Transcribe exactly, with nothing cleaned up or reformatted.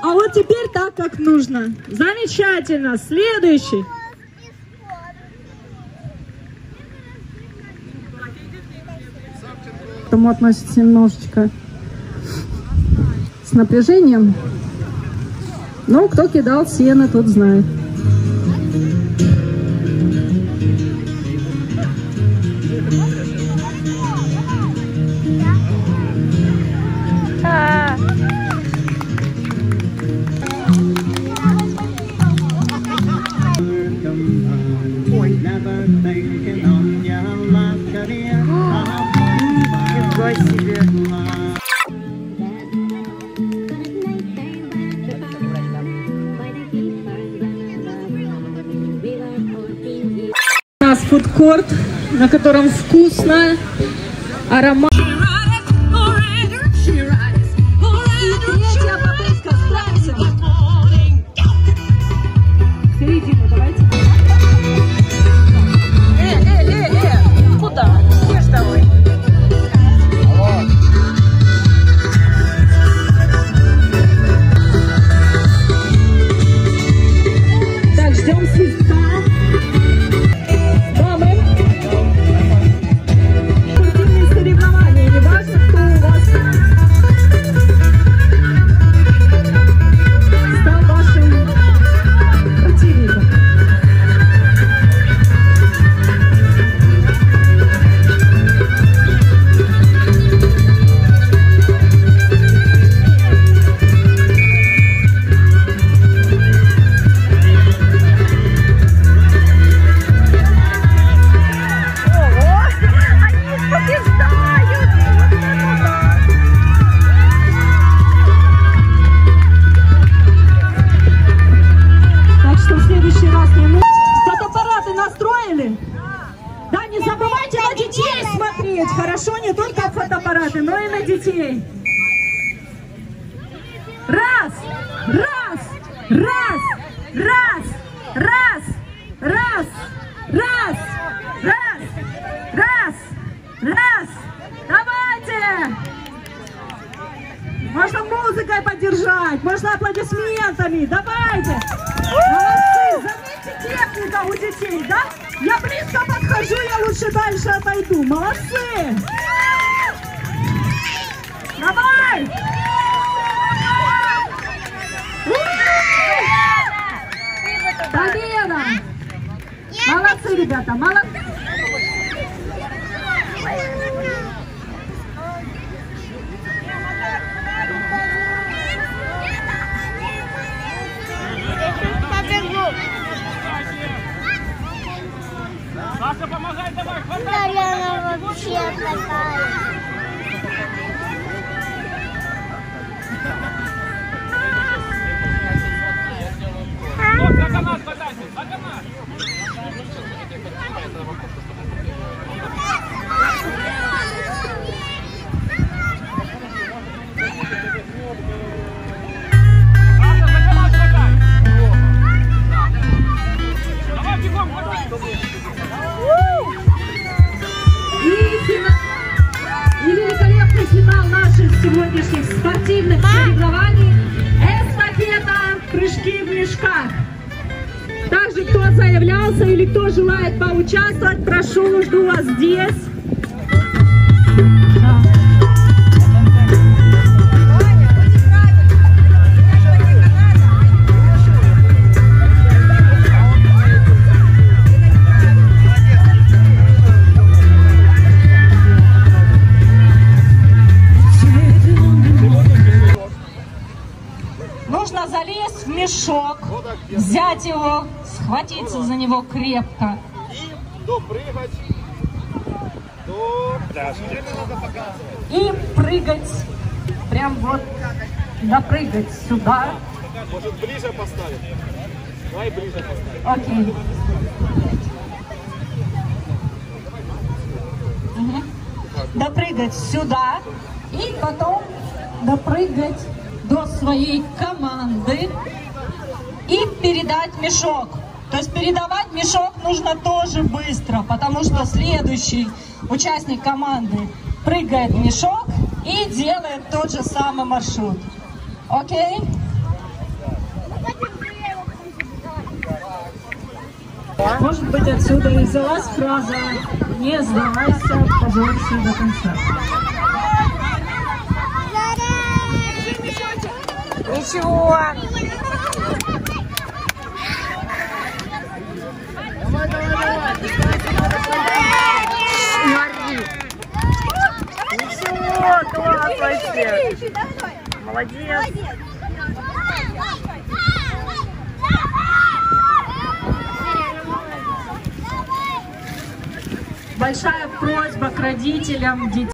А вот теперь так, как нужно. Замечательно. Следующий. К тому относится немножечко с напряжением. Но кто кидал сено, тот знает. У нас фудкорт, на котором вкусно, аромат. И третья попытка, справимся. Середину давайте. Э, э, э, э, куда? Ешь давай. Так, ждем свистка. Да, не забывайте на детей смотреть, хорошо, не только фотоаппараты, но и на детей. Раз, раз, раз, раз, раз, раз, раз, раз, раз, раз, давайте! Можно музыкой поддержать, можно аплодисментами, давайте! Молодцы, заметьте техника у детей, да? Я близко подхожу, я лучше дальше отойду. Молодцы! Давай! Победа! Молодцы, ребята, молодцы! Саша, помогай, давай, хватай! Она вообще такая. Вот, за канат хватайся, за канат! Саша, за канат хватай! Давай, бегом, хватай! И, финал, и великолепный финал наших сегодняшних спортивных соревнований — эстафета «Прыжки в мешках». Также, кто заявлялся или кто желает поучаствовать, прошу, жду вас здесь. Нужно залезть в мешок, взять его, схватиться за него крепко. И допрыгать до пляжки. И прыгать, прям вот допрыгать сюда. Может, ближе поставить? Давай ближе поставить. Окей. Угу. Допрыгать сюда и потом допрыгать до своей команды и передать мешок. То есть передавать мешок нужно тоже быстро, потому что следующий участник команды прыгает в мешок и делает тот же самый маршрут. Окей? Может быть, отсюда и взялась фраза «Не сдавайся, поборься до конца». Ничего. Давай, давай, давай. Ничего, класс вообще. Молодец. Большая просьба к родителям детей.